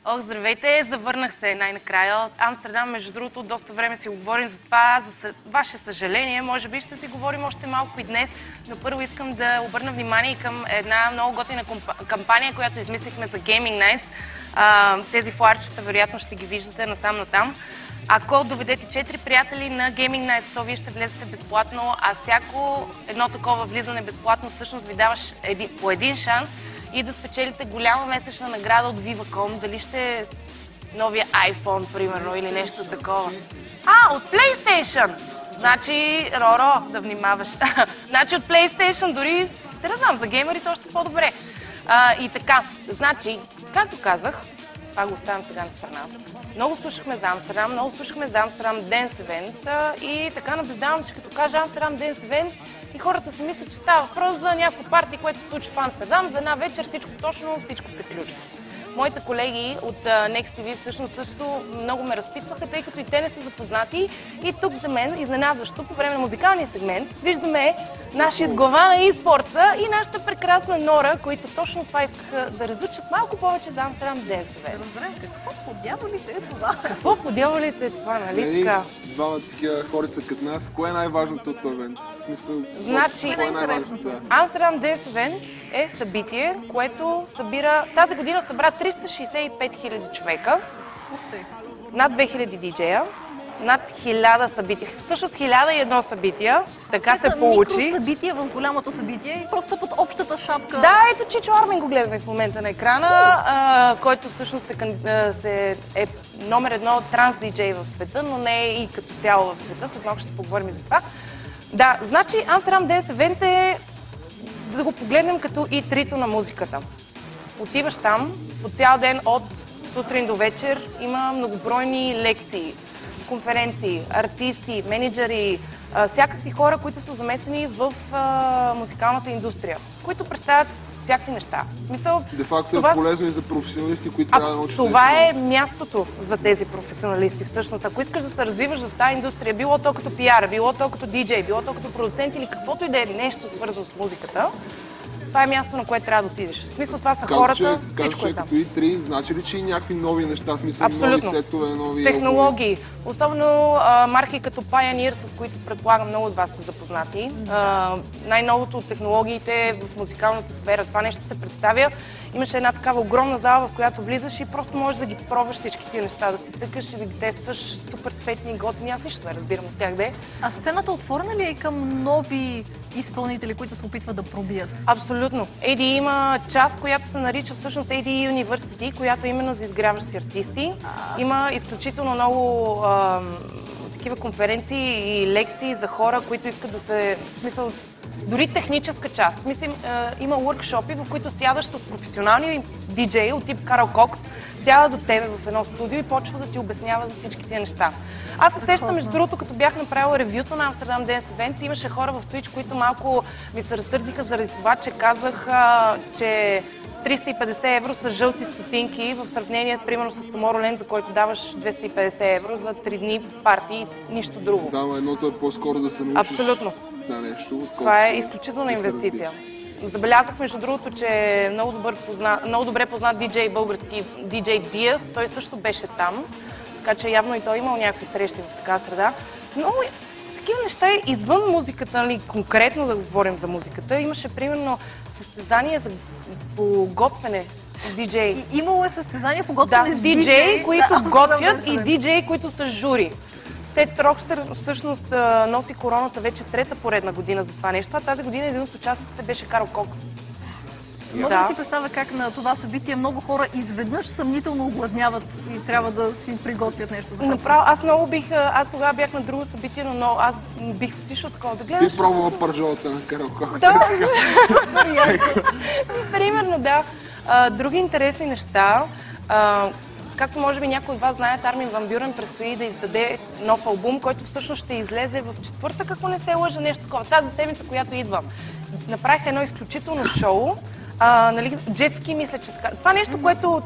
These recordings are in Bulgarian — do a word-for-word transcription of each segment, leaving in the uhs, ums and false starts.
Ох, здравейте! Завърнах се най-накрая от Амстердам. Между другото, доста време си говорим за това. За ваше съжаление, може би ще си говорим още малко и днес. Но първо искам да обърна внимание към една много готина кампания, която измислихме за Gaming Nights. А, тези флаерчета вероятно ще ги виждате насам-натам. Ако доведете четири приятели на Gaming Nights, то вие ще влезете безплатно, а всяко едно такова влизане безплатно всъщност ви даваш еди, по един шанс и да спечелите голяма месечна награда от Viva.com. Дали ще е новия iPhone, примерно, или нещо такова. А, от PlayStation! Значи, Роро, да внимаваш. Значи от PlayStation дори, те не знам, за геймерите още по-добре. И така, значи, както казах, това го оставям сега на страна. Много слушахме за Амстердам, много слушахме за Амстердам Dance Event и така наблюдавам, че като кажа Амстердам Dance Event и хората си мислят, че става въпрос за някакво парти, което се случи в Амстердам, за една вечер всичко точно, всичко приключва. Моите колеги от Next ти ви всъщност също много ме разпитваха, тъй като и те не са запознати. И тук за мен, изненадващо, по време на музикалния сегмент, виждаме нашият глава на e-спортса и нашата прекрасна Нора, които точно това искаха да разучат малко повече за Амстердам Dance Event. Разберем, какво по дяволите е това? Какво по дяволите е това, нали така? Двама такива хорица като нас. Кое е най-важното от този евент? Значи, кое е най-важното? Амстердам Dance Event е събитие, което събира... Тази година събра триста шейсет и пет хиляди човека, над две хиляди диджея, над хиляда събития. Всъщност хиляда и едно събития, така се получи. Те са микросъбития в голямото събитие и просто са под общата шапка. Да, ето Чичо Армин го гледаме в момента на екрана, а, който всъщност се, се, е номер едно транс диджей в света, но не е и като цяло в света. След малко ще поговорим и за това. Да, значи Амстердам Dance Event е, да го погледнем като и трито на музиката. Отиваш там по цял ден от сутрин до вечер, има многобройни лекции, конференции, артисти, менеджери, а, всякакви хора, които са замесени в а, музикалната индустрия, които представят всякакви неща. В смисъл, де факто това... е полезно и за професионалисти, които трябва да научат. Това е мястото за тези професионалисти. Всъщност, ако искаш да се развиваш в тази индустрия, било то като пиар, било то като диджей, било то като продуцент или каквото и да е нещо свързано с музиката, това е място, на което трябва да отидеш. В смисъл, това са Каза, хората, че, всичко каза, е там. Като и три, значи ли, че и някакви нови неща, в смисъл, абсолютно. нови сетове, нови технологии. елбоми. Особено а, марки като Pioneer, с които предполагам много от вас сте запознати. А, най-новото от технологиите в музикалната сфера. Това нещо се представя. Имаше една такава огромна зала, в която влизаш и просто можеш да ги пробваш всички тия неща, да си цъкаш и да ги тестваш. Супер цветни и готини. Аз нищо не разбирам от тях, де. А сцената отворена ли е към нови изпълнители, които се опитват да пробият? Абсолютно. Ей Ди И има част, която се нарича всъщност Ей Ди И University, която е именно за изгряващи артисти. А... Има изключително много а, такива конференции и лекции за хора, които искат да се... В смисъл, дори техническа част. В смисъл, а, има workshopи, в които сядаш с професионални диджеи от тип Карл Кокс, сяда до тебе в едно студио и почва да ти обяснява за всички тия неща. Аз се сещам, между другото, като бях направила ревюто на Амстердам Dance Event, имаше хора в Twitch, които малко ми се разсърдиха заради това, че казах, а, че триста и петдесет евро са жълти стотинки в сравнение, примерно, с Tomorrowland, за който даваш двеста и петдесет евро за три дни парти, нищо друго. Да, но едното е по-скоро да се научиш. Абсолютно. Да, нещо. Това е изключителна инвестиция. Забелязах, между другото, че е много, добър позна... много добре познат диджей, български диджей Диас. Той също беше там, така че явно и той имал някакви срещи в такава среда. Много такива неща извън музиката, нали, конкретно да говорим за музиката. Имаше примерно състезание за по готвене с диджей. И имало е състезание по готвене да, с диджеи, диджей, които да, готвят и диджеи, които са жури. Сет Рокстър всъщност носи короната вече трета поредна година за това нещо, а тази година един от участниците беше Карл Кокс. Мога да. да си представя как на това събитие много хора изведнъж съмнително огладняват и трябва да си приготвят нещо за Направо, аз много бих, аз тогава бях на друго събитие, но много, аз бих отишла такова да гледаш. Ти пробвала пържолата на Карл Кокс. Да, супер яко. Примерно, да. А, други интересни неща. А, както може би някои от вас знаят, Армин Ван Бюрен предстои да издаде нов албум, който всъщност ще излезе в четвъртък, ако не се лъжа, нещо такова. Тази седмица, която идва. Направих едно изключително шоу. А, нали, джетски, мисля, че това нещо, което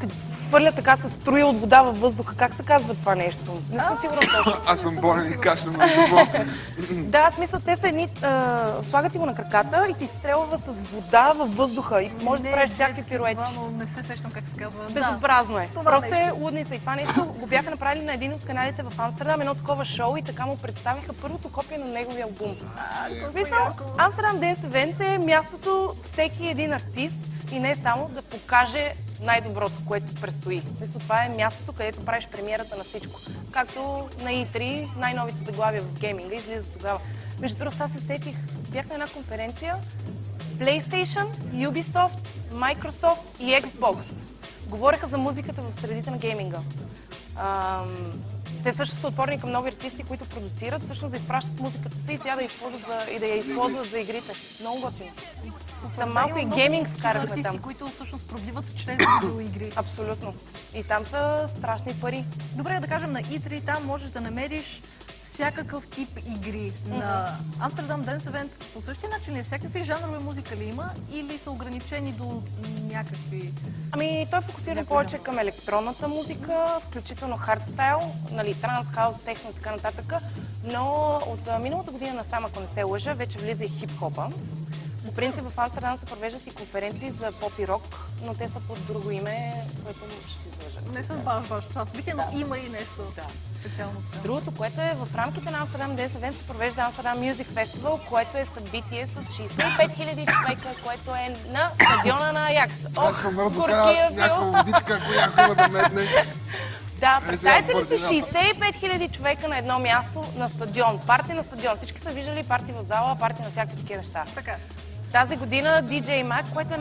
хвърля така с струя от вода във въздуха. Как се казва това нещо? Не съм сигурна точно. Аз съм болен и кашля между. Да, в смисъл, те са едни, а, слагат ти го на краката и ти стрелва с вода във въздуха и може да правиш всякакви пируети. Но не се сещам как се казва. Безобразно е. Това Просто нещо. е лудница. И това нещо го бяха направили на един от каналите в Амстердам, едно такова шоу и така му представиха първото копие на неговия албум. Амстердам Денс Евент е мястото всеки един артист и не само да покаже най-доброто, което предстои. Смисъл, това е мястото, където правиш премиерата на всичко. Както на и три, най-новите заглавия в гейминга излизат тогава. Между другото, аз се сетих, бях на една конференция, PlayStation, Ubisoft, Microsoft и Xbox говореха за музиката в средите на гейминга. Ам, те също са отворени към нови артисти, които продуцират, всъщност да изпращат музиката си и тя да, за, и да я използват за игрите. Много готино. Там малко и гейминг вкарахме там. Които всъщност пробиват чрез видеоигри. Абсолютно. И там са страшни пари. Добре, да кажем на и три, там можеш да намериш всякакъв тип игри. Mm-hmm. На Амстердам Денс Евент по същия начин ли? Всякакви жанрове музика ли има или са ограничени до някакви... Ами, той е фокусиран повече към електронната музика, включително хардстайл, нали, транс, хаус, техно и така нататък. Но от миналата година насам, ако не се лъжа, вече влиза и хип-хопа. По принцип в Амстердам се провеждат и конференции за поп и рок, но те са под друго име, което ще излъжа. Не съм баш баш това събитие, но да. Има и нещо да. Специално. Другото, което е в рамките на Амстердам Денс Евент се провежда Амстердам Music Festival, което е събитие с шейсет и пет хиляди човека, което е на стадиона на Аякс. Ох, горкия бил! Някаква водичка, която да метне. Да, представете ли си шейсет и пет хиляди човека на едно място на стадион, парти на стадион. Всички са виждали парти в зала, парти на всякакви такива неща. Така. Тази година ди джей Mag, което е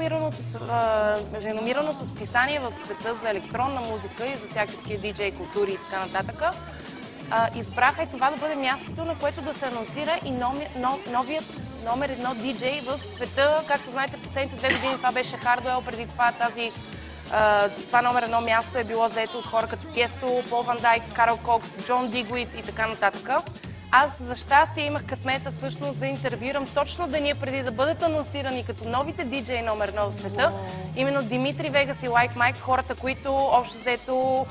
най-реномираното списание в света за електронна музика и за всякакви ди джей култури и така нататък, избраха и това да бъде мястото, на което да се анонсира и новият номер едно ди джей в света. Както знаете, последните две години това беше Hardwell, преди това тази това номер едно място е било заето от хора като Тиесто, Пол Ван Дайк, Карл Кокс, Джон Дигуит и така нататък. Аз за щастие имах късмета всъщност да интервюирам точно деня преди да бъдат анонсирани като новите ди джей номер едно в света. Wow. Именно Димитри Вегас и Лайк Майк, хората, които общо взето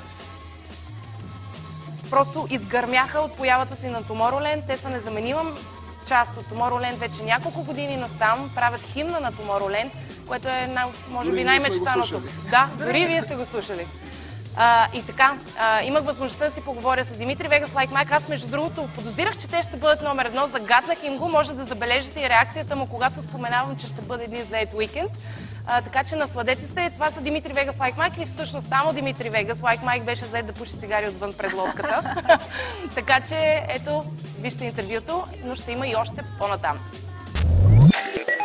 просто изгърмяха от появата си на Tomorrowland. Те са незаменима част от Tomorrowland вече няколко години настам, правят химна на Tomorrowland, което е може би най-мечтаното. Да, дори вие сте го слушали. А, и така, а, имах възможността да си поговоря с Димитри Вегас, Лайк Майк. Аз между другото подозирах, че те ще бъдат номер едно, загаднах им го, може да забележите и реакцията му, когато споменавам, че ще бъде един заед уикенд. А, така че насладете се, това са Димитри Вегас, Лайк Майк или всъщност само Димитри Вегас. Лайк Майк беше заед да пуши цигари отвън пред лодката. Така че ето, вижте интервюто, но ще има и още по-натам.